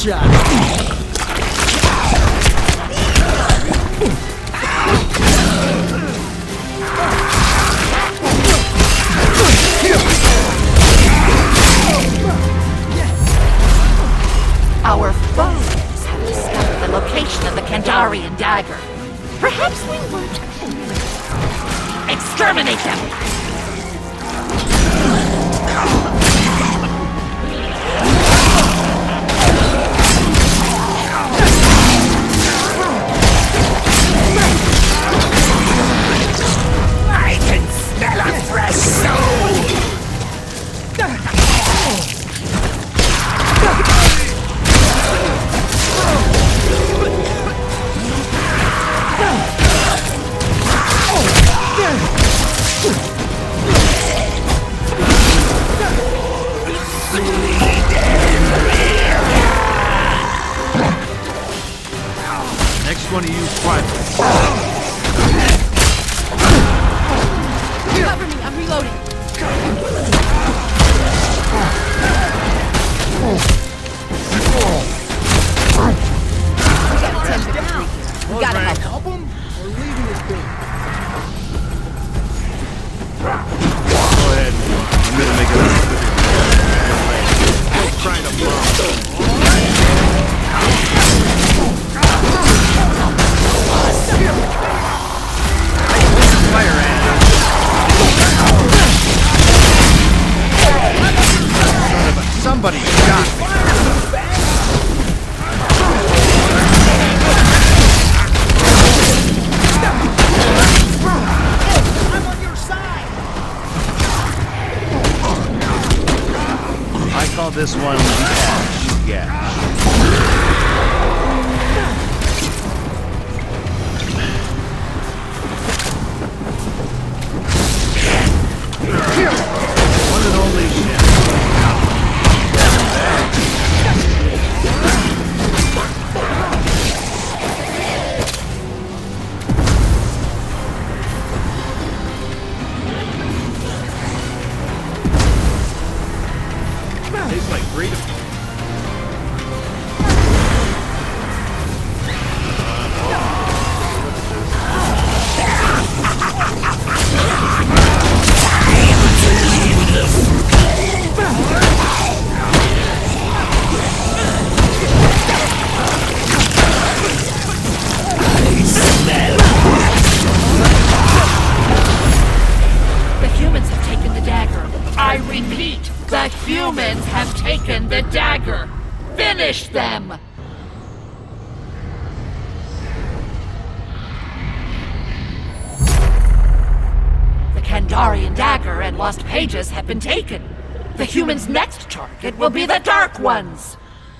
shot. Our foes have discovered the location of the Kandarian dagger. Perhaps we won't exterminate them! I can smell a fresh soul! Next one of you fight. Cover me, I'm reloading. We got 10 down. We gotta help him. Or leaving his base. Go ahead. I'm gonna make a still trying to bomb. Fire ant. Somebody shot me. I'm on your side. I call this one the Gash. One and only ship. Tastes like freedom. The humans have taken the dagger. I repeat, the humans have taken the dagger. Finish them! The Kandarian dagger and lost pages have been taken. The humans' next target will be the Dark Ones.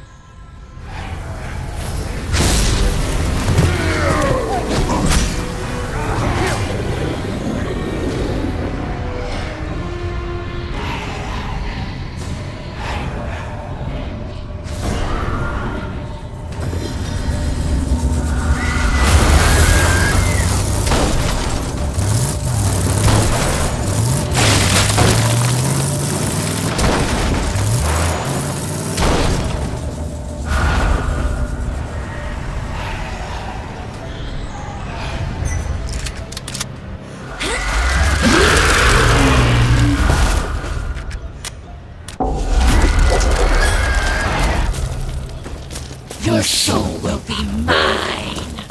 Your soul will be mine!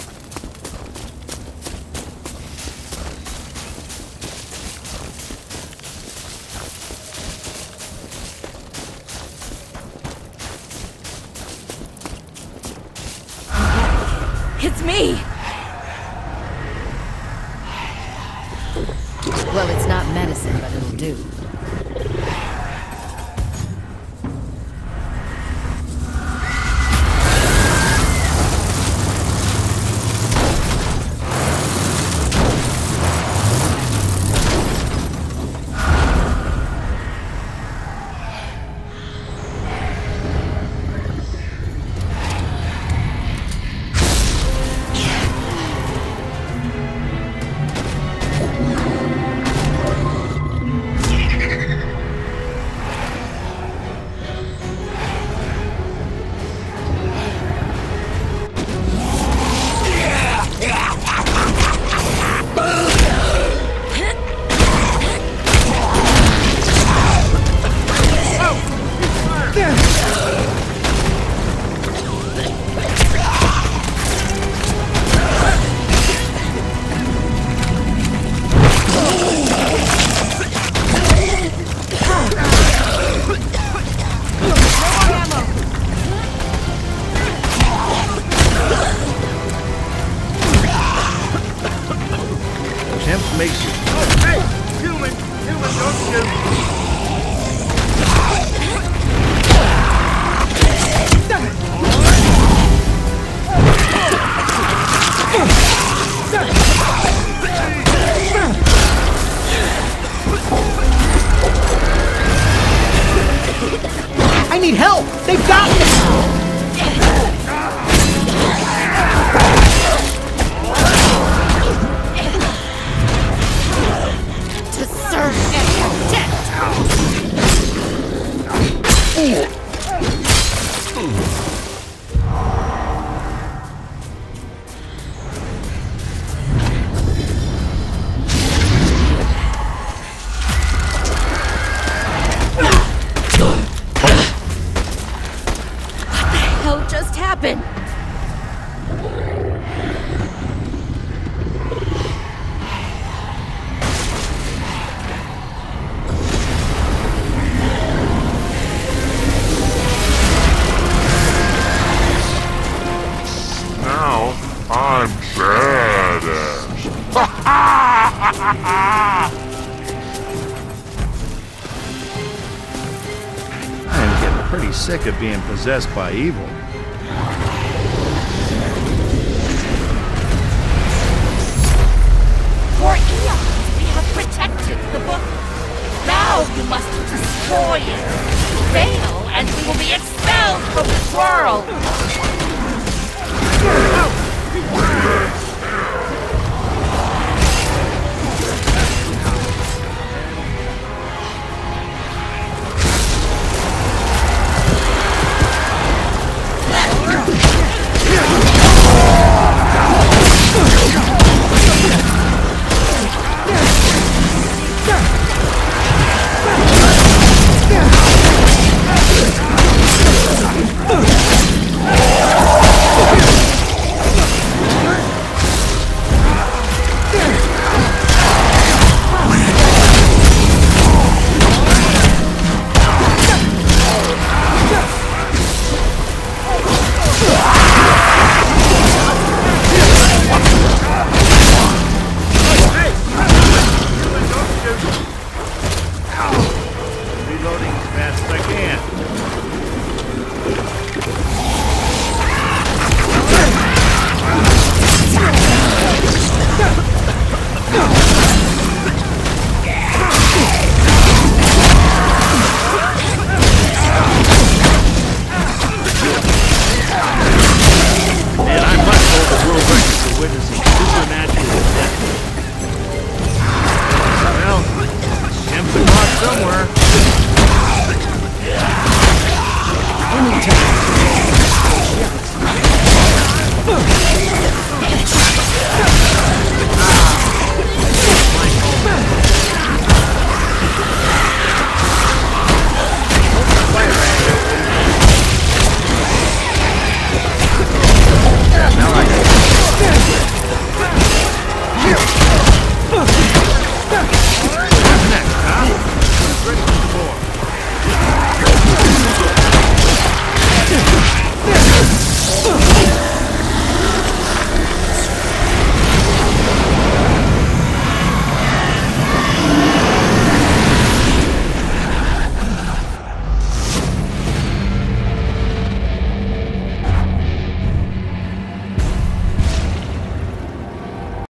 It's me! Well, it's not medicine, but it'll do. makes you... Oh, hey! Human! Human, don't shoot! I need help! They've got me! To serve and protect! What just happened? Now I'm badass. I'm getting pretty sick of being possessed by evil. For eons, we have protected the book. Now you must destroy it. Fail, and we will be expelled from this world.